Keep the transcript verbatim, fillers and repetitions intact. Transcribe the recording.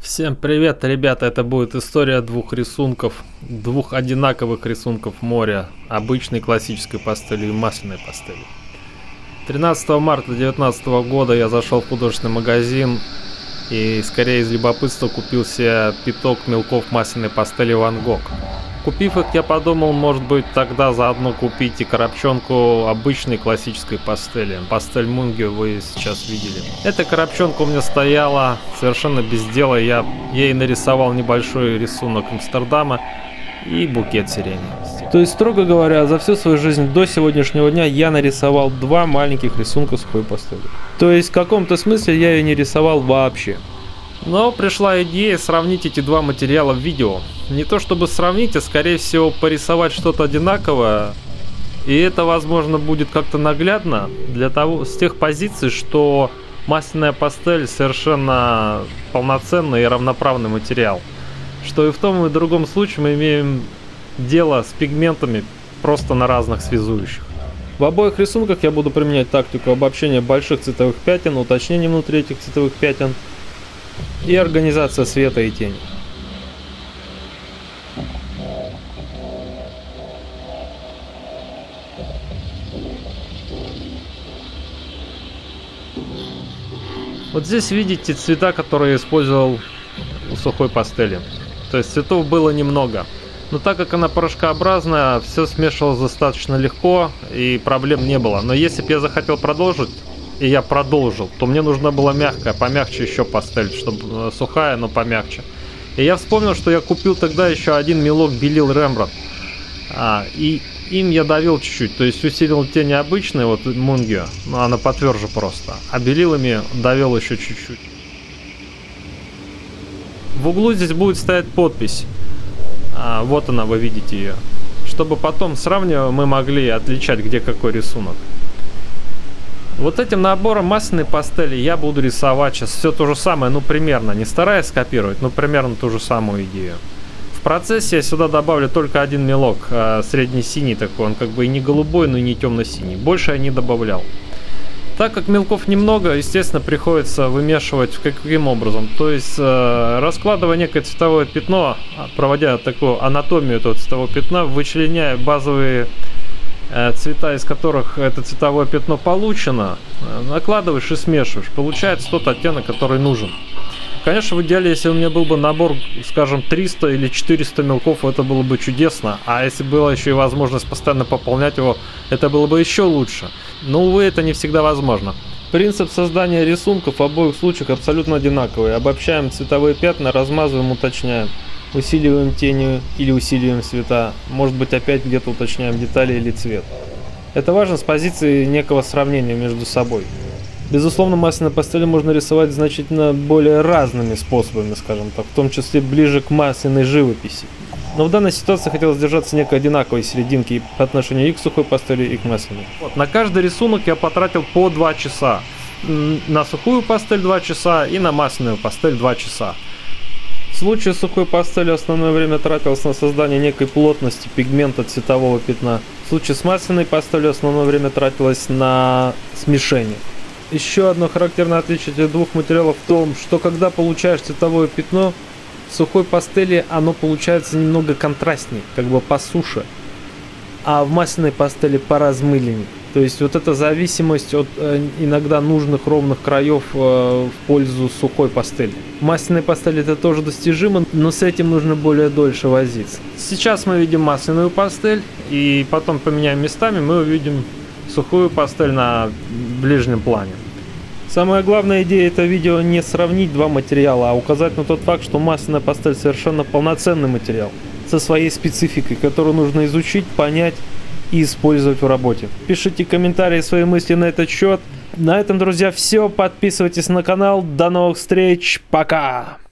Всем привет, ребята, это будет история двух рисунков, двух одинаковых рисунков моря, обычной классической пастели и масляной пастели. тринадцатого марта две тысячи девятнадцатого года я зашел в художественный магазин и скорее из любопытства купил себе пяток мелков масляной пастели Ван Гог. Купив их, я подумал, может быть, тогда заодно купить и коробчонку обычной классической пастели. Пастель Мунгио вы сейчас видели. Эта коробчонка у меня стояла совершенно без дела. Я ей нарисовал небольшой рисунок Амстердама и букет сирени. То есть, строго говоря, за всю свою жизнь до сегодняшнего дня я нарисовал два маленьких рисунка сухой пастели. То есть, в каком-то смысле я ее не рисовал вообще. Но пришла идея сравнить эти два материала в видео. Не то чтобы сравнить, а скорее всего порисовать что-то одинаковое. И это, возможно, будет как-то наглядно для того, с тех позиций, что масляная пастель совершенно полноценный и равноправный материал. Что и в том и в другом случае мы имеем дело с пигментами просто на разных связующих. В обоих рисунках я буду применять тактику обобщения больших цветовых пятен, уточнения внутри этих цветовых пятен и организация света и тени. Вот здесь видите цвета, которые я использовал у сухой пастели. То есть цветов было немного. Но так как она порошкообразная, все смешивалось достаточно легко и проблем не было. Но если бы я захотел продолжить, и я продолжил, то мне нужна была мягкая, помягче еще пастель, чтобы сухая, но помягче. И я вспомнил, что я купил тогда еще один мелок белил Рембрандт. А, и им я давил чуть-чуть, то есть усилил тени обычные, вот Мунгио, но она потверже просто. А белилами давил еще чуть-чуть. В углу здесь будет стоять подпись. А, вот она, вы видите ее. Чтобы потом, сравнивая, мы могли отличать, где какой рисунок. Вот этим набором масляной пастели я буду рисовать сейчас все то же самое, ну примерно, не стараясь скопировать, но примерно ту же самую идею. В процессе я сюда добавлю только один мелок, э, средне-синий такой, он как бы и не голубой, но и не темно-синий. Больше я не добавлял. Так как мелков немного, естественно, приходится вымешивать каким образом. То есть, э, раскладывая некое цветовое пятно, проводя такую анатомию этого цветового пятна, вычленяя базовые цвета, из которых это цветовое пятно получено, накладываешь и смешиваешь. Получается тот оттенок, который нужен. Конечно, в идеале, если у меня был бы набор, скажем, триста или четыреста мелков, это было бы чудесно. А если была еще и возможность постоянно пополнять его, это было бы еще лучше. Но, увы, это не всегда возможно. Принцип создания рисунков в обоих случаях абсолютно одинаковый. Обобщаем цветовые пятна, размазываем, уточняем. Усиливаем тени или усиливаем цвета. Может быть, опять где-то уточняем детали или цвет. Это важно с позиции некого сравнения между собой. Безусловно, масляной пастели можно рисовать значительно более разными способами, скажем так, в том числе ближе к масляной живописи. Но в данной ситуации хотелось держаться некой одинаковой серединки по отношению и к сухой пастели, и к масляной. Вот, на каждый рисунок я потратил по два часа. На сухую пастель два часа и на масляную пастель два часа. В случае с сухой пастелью основное время тратилось на создание некой плотности пигмента цветового пятна. В случае с масляной пастелью основное время тратилось на смешение. Еще одно характерное отличие этих двух материалов в том, что когда получаешь цветовое пятно, в сухой пастели оно получается немного контрастнее, как бы по суше, а в масляной пастели поразмыленнее. То есть вот эта зависимость от э, иногда нужных ровных краев э, в пользу сухой пастели. В масляной пастели это тоже достижимо, но с этим нужно более дольше возиться. Сейчас мы видим масляную пастель, и потом поменяем местами, мы увидим сухую пастель на ближнем плане. Самая главная идея этого видео не сравнить два материала, а указать на тот факт, что масляная пастель совершенно полноценный материал со своей спецификой, которую нужно изучить, понять и использовать в работе. Пишите комментарии, свои мысли на этот счет. На этом, друзья, все. Подписывайтесь на канал. До новых встреч. Пока!